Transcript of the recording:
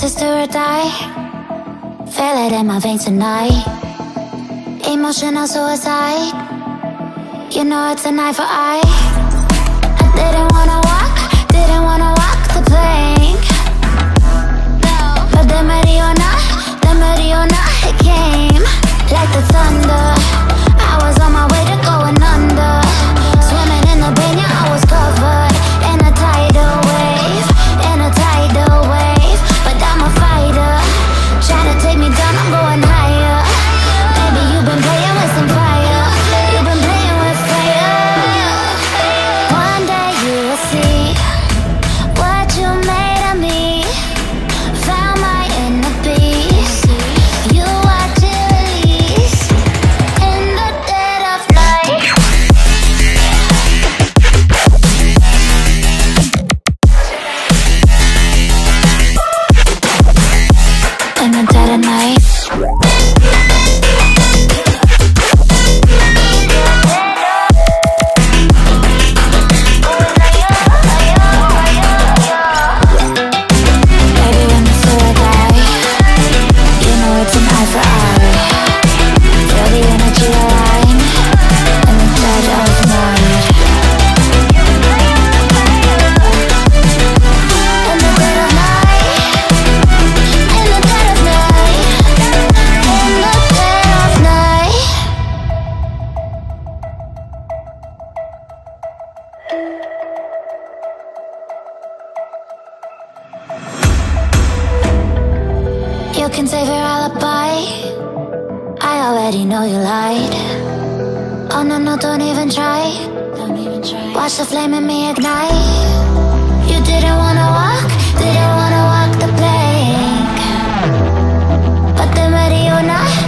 is do or die. Feel it in my veins tonight. Emotional suicide. You know it's an eye for eye. I didn't wanna walk the plank. But the Mariona, it came like the thunder. I was on my way to going under. Swimming in the pain, yeah, I was covered in a tidal wave, but I'm a fighter. Try to take me down, I'm going higher. Baby, you've been playing with some fire. You've been playing with fire. One day you will see what you made of me. Found my inner peace. You watch it release in the dead of night. In the dead of night. Baby, when it's do or die, you know it's an eye for eye. Feel the energy align in the dead of night. In the dead of night. In the dead of night. In the dead of night. You can save your alibi. I already know you lied. Oh no, no, don't even try. Watch the flame in me ignite. You didn't wanna walk the plank. But the Mariona